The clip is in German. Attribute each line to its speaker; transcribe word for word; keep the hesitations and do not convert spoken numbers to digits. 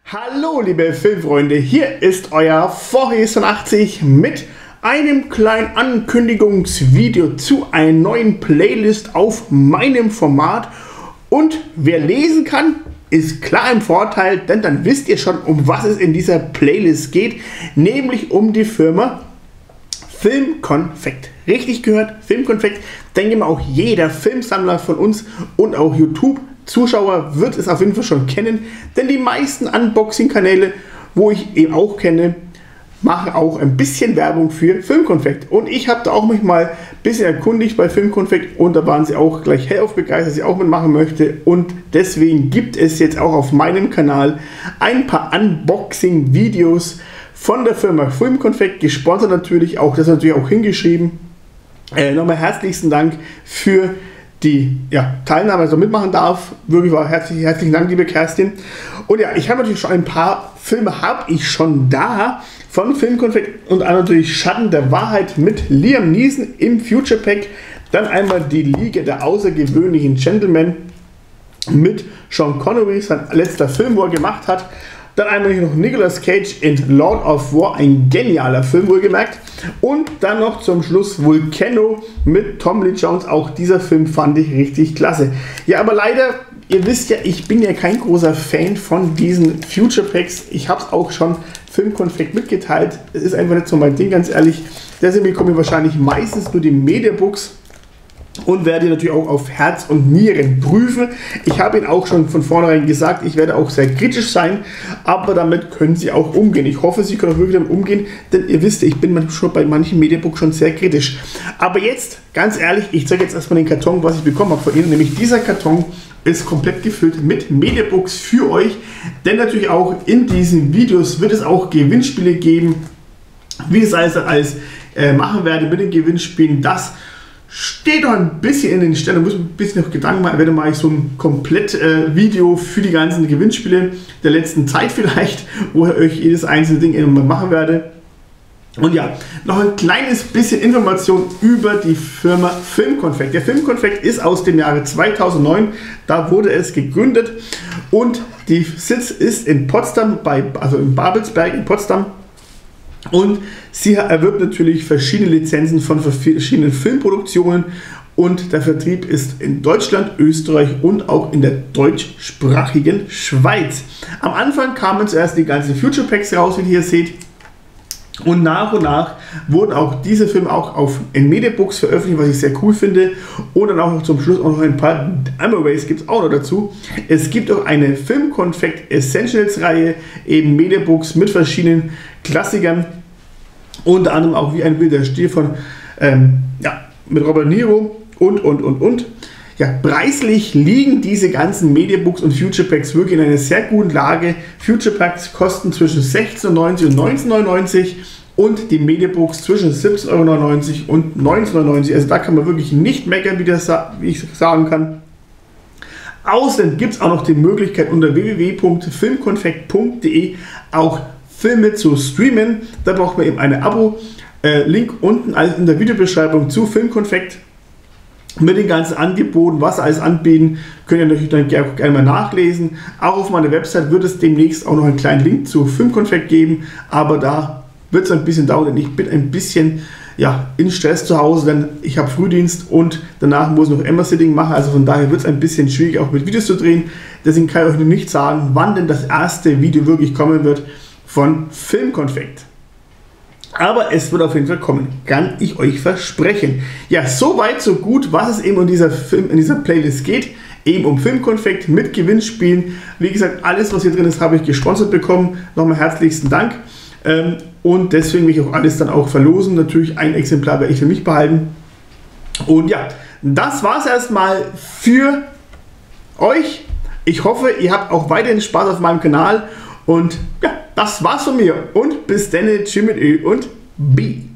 Speaker 1: Hallo liebe Filmfreunde, hier ist euer vogelsundachtzig mit einem kleinen Ankündigungsvideo zu einer neuen Playlist auf meinem Format. Und wer lesen kann, ist klar im Vorteil, denn dann wisst ihr schon, um was es in dieser Playlist geht, nämlich um die Firma Filmkonfekt. Richtig gehört, Filmkonfekt. Denke mal, auch jeder Filmsammler von uns und auch YouTube-Zuschauer wird es auf jeden Fall schon kennen, denn die meisten Unboxing-Kanäle, wo ich eben auch kenne, machen auch ein bisschen Werbung für Filmkonfekt. Und ich habe da auch mich mal ein bisschen erkundigt bei Filmkonfekt und da waren sie auch gleich hellauf begeistert, dass ich auch mitmachen möchte. Und deswegen gibt es jetzt auch auf meinem Kanal ein paar Unboxing-Videos von der Firma Filmkonfekt, gesponsert natürlich auch, das natürlich auch hingeschrieben. Äh, nochmal herzlichsten Dank für die ja, Teilnahme, dass ich mitmachen darf. Wirklich war herzlich, herzlichen Dank, liebe Kerstin. Und ja, ich habe natürlich schon ein paar Filme, habe ich schon da von Filmkonfekt, und einmal natürlich Schatten der Wahrheit mit Liam Neeson im Future Pack. Dann einmal die Liga der außergewöhnlichen Gentlemen mit Sean Connery, sein letzter Film, wo er gemacht hat. Dann einmal hier noch Nicolas Cage in Lord of War, ein genialer Film, wohlgemerkt. Und dann noch zum Schluss Volcano mit Tom Lee Jones. Auch dieser Film fand ich richtig klasse. Ja, aber leider, ihr wisst ja, ich bin ja kein großer Fan von diesen Future Packs. Ich habe es auch schon Filmkonfekt mitgeteilt. Es ist einfach nicht so mein Ding, ganz ehrlich. Deswegen bekomme ich wahrscheinlich meistens nur die Mediabooks und werde natürlich auch auf Herz und Nieren prüfen. Ich habe Ihnen auch schon von vornherein gesagt, ich werde auch sehr kritisch sein, aber damit können Sie auch umgehen. Ich hoffe, Sie können auch wirklich damit umgehen, denn ihr wisst, ich bin schon bei manchen Mediabooks schon sehr kritisch. Aber jetzt, ganz ehrlich, ich zeige jetzt erstmal den Karton, was ich bekommen habe von Ihnen, nämlich dieser Karton ist komplett gefüllt mit Mediabooks für euch, denn natürlich auch in diesen Videos wird es auch Gewinnspiele geben, wie das alles, alles äh, machen werde mit den Gewinnspielen. Das steht noch ein bisschen in den Sternen, muss ein bisschen noch Gedanken machen, werde mal so ein komplett äh, Video für die ganzen Gewinnspiele der letzten Zeit vielleicht, wo ich euch jedes einzelne Ding immer machen werde. Und ja, noch ein kleines bisschen Information über die Firma Filmkonfekt. Der Filmkonfekt ist aus dem Jahre zweitausendneun, da wurde es gegründet und die Sitz ist in Potsdam, bei, also in Babelsberg in Potsdam. Und sie erwirbt natürlich verschiedene Lizenzen von verschiedenen Filmproduktionen und der Vertrieb ist in Deutschland, Österreich und auch in der deutschsprachigen Schweiz. Am Anfang kamen zuerst die ganzen Future Packs raus, wie ihr hier seht. Und nach und nach wurden auch diese Filme auch auf in Mediabooks veröffentlicht, was ich sehr cool finde. Und dann auch noch zum Schluss auch noch ein paar Amaways gibt es auch noch dazu. Es gibt auch eine Filmkonfekt Essentials Reihe, eben Mediabooks mit verschiedenen Klassikern. Unter anderem auch wie ein wilder Stier von, ähm, ja, mit Robert Niro und, und, und, und. Ja, preislich liegen diese ganzen Mediabooks und Future Packs wirklich in einer sehr guten Lage. Future Packs kosten zwischen sechzehn Euro neunundneunzig und neunzehn Euro neunundneunzig und die Mediabooks zwischen siebzehn Euro neunundneunzig und neunzehn Euro neunundneunzig. Also da kann man wirklich nicht meckern, wie, das, wie ich sagen kann. Außerdem gibt es auch noch die Möglichkeit unter w w w punkt filmkonfekt punkt de auch Filme zu streamen. Da braucht man eben eine Abo. Äh, Link unten in der Videobeschreibung zu Filmkonfekt. Mit den ganzen Angeboten, was sie alles anbieten, könnt ihr natürlich dann gerne, gerne mal nachlesen. Auch auf meiner Website wird es demnächst auch noch einen kleinen Link zu Filmkonfekt geben, aber da wird es ein bisschen dauern, denn ich bin ein bisschen ja, in Stress zu Hause, denn ich habe Frühdienst und danach muss ich noch Emma-Sitting machen, also von daher wird es ein bisschen schwierig auch mit Videos zu drehen. Deswegen kann ich euch noch nicht sagen, wann denn das erste Video wirklich kommen wird von Filmkonfekt. Aber es wird auf jeden Fall kommen, kann ich euch versprechen. Ja, so weit, so gut, was es eben in dieser, Film, in dieser Playlist geht. Eben um Filmkonfekt mit Gewinnspielen. Wie gesagt, alles, was hier drin ist, habe ich gesponsert bekommen. Nochmal herzlichsten Dank. Ähm, und deswegen will ich auch alles dann auch verlosen. Natürlich ein Exemplar werde ich für mich behalten. Und ja, das war es erstmal für euch. Ich hoffe, ihr habt auch weiterhin Spaß auf meinem Kanal. Und ja, das war's von mir und bis dann, tschüss mit Ö und B.